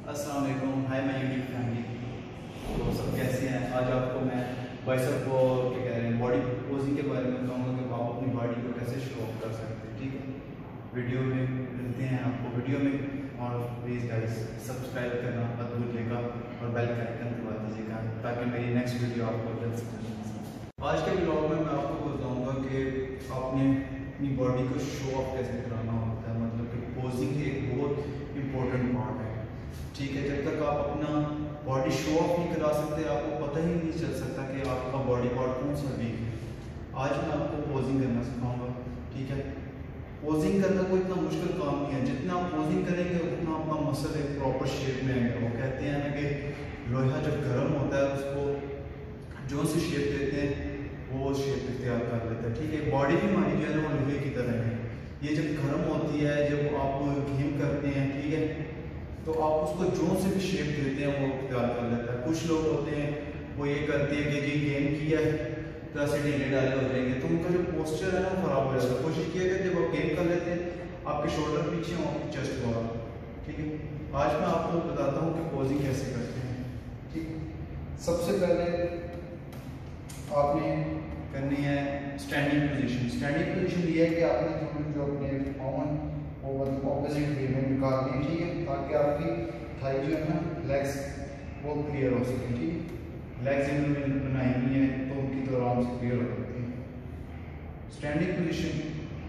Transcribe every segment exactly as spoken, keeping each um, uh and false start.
अस्सलाम वालेकुम, hi my YouTube family. तो सब कैसे हैं? आज आपको मैं बाइसेप को क्या कह रहे हैं बॉडी पोजिंग के बारे में बताऊंगा कि आप अपनी बॉडी को कैसे शो ऑफ कर सकते हैं। ठीक है, वीडियो में मिलते हैं आपको वीडियो में। और प्लीज़ गाइस सब्सक्राइब करना मत भूलिएगा और बेल का आइकन दबा दीजिएगा ताकि मेरी नेक्स्ट वीडियो आपको जल्द से जल्द। आज के ब्लॉग में मैं आपको बताऊँगा कि आपने अपनी बॉडी को शो ऑफ कैसे कराना होता है, मतलब कि पोजिंग एक बहुत इम्पोर्टेंट पार्ट है। ठीक है, जब तक आप अपना बॉडी शो ऑफ नहीं करा सकते आपको पता ही नहीं चल सकता कि आपका बॉडी पार्ट कौन सा वीक है। आज मैं आपको पोजिंग करना सिखाऊंगा। ठीक है, पोजिंग करना कोई इतना मुश्किल काम नहीं है। जितना आप पोजिंग करेंगे उतना आपका मसल एक प्रॉपर शेप में आएगा। वो कहते हैं ना कि लोहा जब गर्म होता है उसको जो सी शेप देते हैं वो शेप इख्तियार कर लेता है। ठीक है, बॉडी भी हमारी जो है ना वो लोहे की तरह है। ये जब गर्म होती है, जब आप गेम करते हैं, ठीक है, तो आप उसको जो से भी शेप देते हैं वो इख्तियार कर लेता है। कुछ लोग होते हैं वो ये करते हैं कि गेम किया है तो ऐसे ढीले डाले हो जाएंगे, तो उनका जो पोस्चर है ना वो खराब हो जाता है। कोशिश किया जब आप गेम कर लेते हैं आपके शोल्डर पीछे हो, आपकी चेस्ट बाहर। ठीक है, आज मैं आपको बताता हूँ कि पोजिंग कैसे करते हैं। ठीक, सबसे पहले आपने करनी है स्टैंडिंग पोजीशन। स्टैंडिंग पोजीशन ये है कि आपने जो अपने पाँव वो ऑपोजिट वे में निकालनी है। ठीक है, ताकि आपकी थाई जो है ना लेग्स वो क्लियर हो सके। ठीक है, लेग्स इन्होंने बनाई हुई है तो उनकी तो आराम से क्लियर हो सकती है। स्टैंडिंग पोजीशन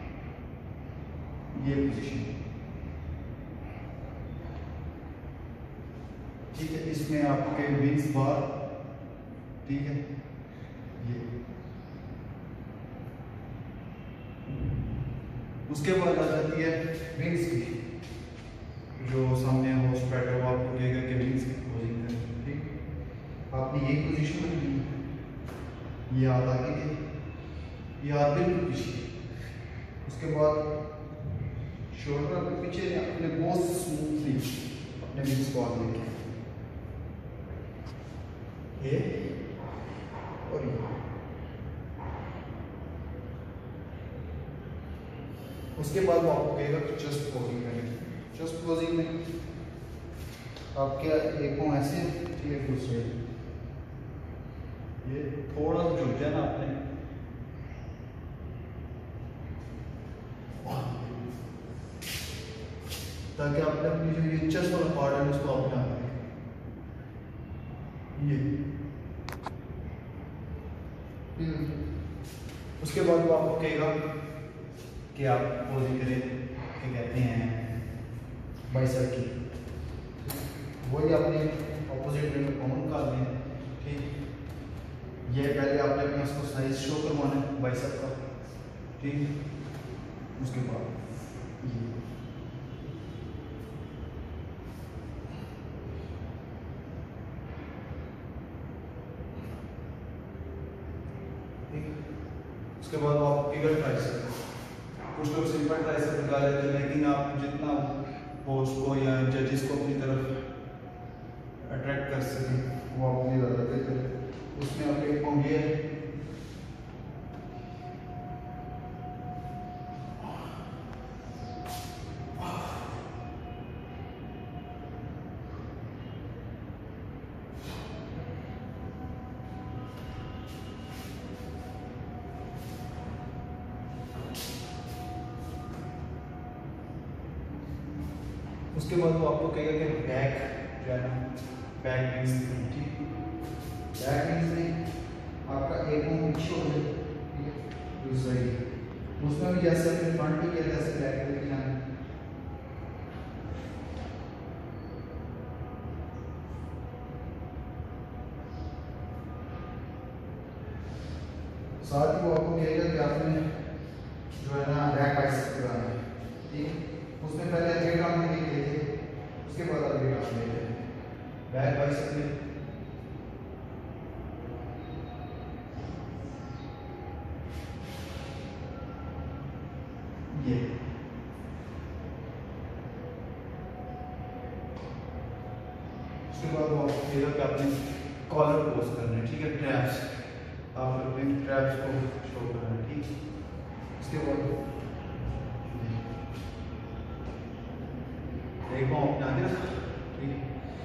ये पोजीशन, ठीक है, इसमें आपके विंग्स बार, ठीक है, ये उसके बाद आ जाती है विंग्स की, जो सामने हो स्प्रेड हो आपको कहेगा कि विंग्स की पोजिंग करें। ठीक, आपने ये पोजीशन रखनी है, ये हाथ आगे के, ये हाथ बिल्कुल पीछे। उसके बाद शोल्डर अपने पीछे, अपने बहुत स्मूथली अपने विंग्स को आगे लेके ये और ये। उसके बाद वो आपको कहेगा कि चेस्ट पोजिंग करें। चेस्ट पोजिंग में आपके एक पाँव ऐसे, ठीक है, दूसरे ये थोड़ा सा झुक जाए ना आपने, ताकि आपने अपनी जो ये चेस्ट वाला पार्ट है उसको अपना ये। उसके बाद वो आपको कहेगा कि आप पोजिंग करें, क्या कहते हैं बाइसेप की। वही आपने ऑपोजिट वे में काउंट कर लें। ठीक, ये पहले आपने अपना इसको साइज शो करवाना है बाइसेप का। ठीक, उसके बाद ये ठीक, उसके बाद आप फिगर ट्राइसेप। कुछ लोग सिंपल ट्राइसेप लगा लेते हैं, लेकिन आप जितना पोस्ट को या जजेस को अपनी तरफ अट्रैक्ट कर सकें वो अपनी ज़्यादा बेहतर है। उसमें आप एक पाँव ये है, उसके बाद वो आपको कहेगा कि बैक जो है ना बैक विंग्स। ठीक, बैक विंग्स में आपका एक पाँव पीछे हो जाए, ठीक है, दूसरा ही उसमें भी जैसे अपने फ्रंट ही किया जैसे बैक लेके जाना। साथ ही वो आपको कहेगा कि आपने जो है ना बैक बाइसेप कराना है। ठीक, उसमें पहले वेट आप नहीं लेते, उसके बाद आप वेट आप लेते हैं बैक बाइसेप में। ये उसके बाद वो आपको कहेगा कि आपने कॉलर पोज करना है। ठीक है, ट्रैप्स आप अपने ट्रैप्स को शो करना है। ठीक, उसके बाद एक पाँव अपने आगे रखा। ठीक,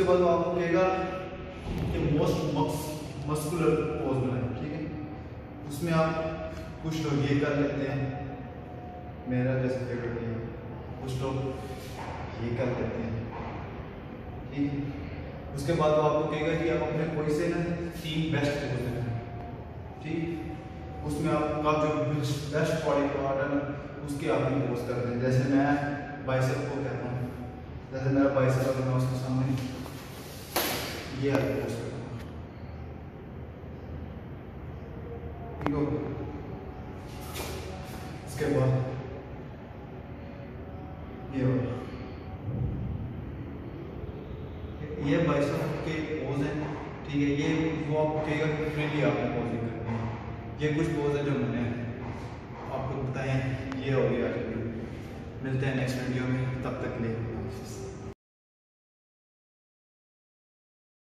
उसके बाद वो आपको कहेगा कि मोस्ट मस्कुलर पोज बनाए, ठीक है। उसमें आप कुछ लोग ये कर लेते हैं, मेरा जैसे फेवरेट है, कुछ लोग ये कर लेते हैं, ठीक है। उसके बाद वो आपको कहेगा कि आप अपने कोई से ना तीन बेस्ट पोज बनाए, ठीक। उसमें आपका जो बेस्ट बॉडी पार्ट है ना उसके आप पोज करते हैं। जैसे मैं बाइसेप को कहता हूँ, जैसे मेरा बाइसेप अगर मैं उसके सामने ये आप पोज करता हूँ, ठीक हो। इसके बाद ये हो, ये बाइसेप के पोज हैं, ठीक है। ये वो आपको कहेगा कि फ्रीली आपने पोजिंग करनी है। ये कुछ पोज है जो मैंने आपको बताए, ये हो गया। मिलते हैं नेक्स्ट वीडियो में, तब तक के लिए।